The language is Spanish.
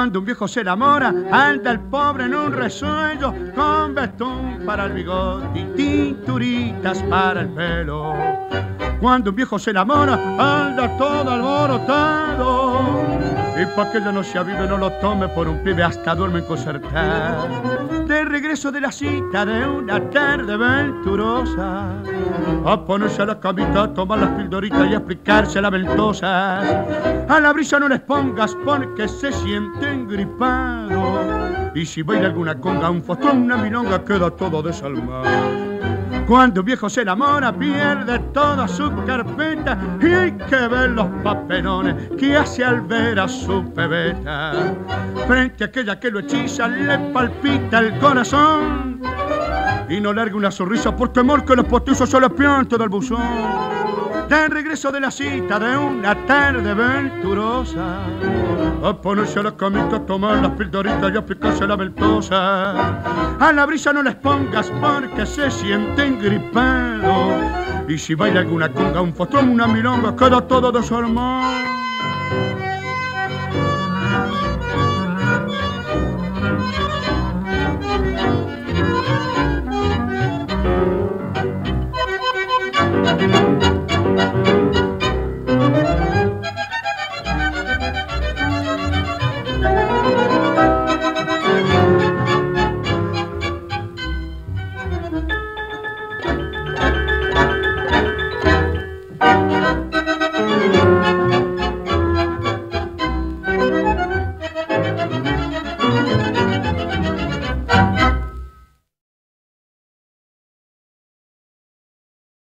Cuando un viejo se enamora, anda el pobre en un resuello, con vestón para el bigote y tinturitas para el pelo. Cuando un viejo se enamora, anda todo alborotado, y pa' que ella no se avive, no lo tome por un pibe, hasta duerme concertado. De regreso de la cita de una tarde venturosa, a ponerse a la camita, a tomar las pildoritas y a aplicarse las ventosas. A la brisa no les pongas porque se sienten gripados, y si baila alguna conga, un fostrón, una milonga, queda todo desalmado. Cuando un viejo se enamora, pierde toda su carpeta, y hay que ver los papelones que hace al ver a su pebeta. Frente a aquella que lo hechiza, le palpita el corazón, y no larga una sonrisa por temor que los postizos se le pianten del buzón. De regreso de la cita de una tarde venturosa, a ponerse a la camita, a tomar las pildoritas y a picarse la ventosa. A la brisa no les pongas porque se sienten gripados, y si baila alguna conga, un fostrón, una milonga, queda todo desarmado.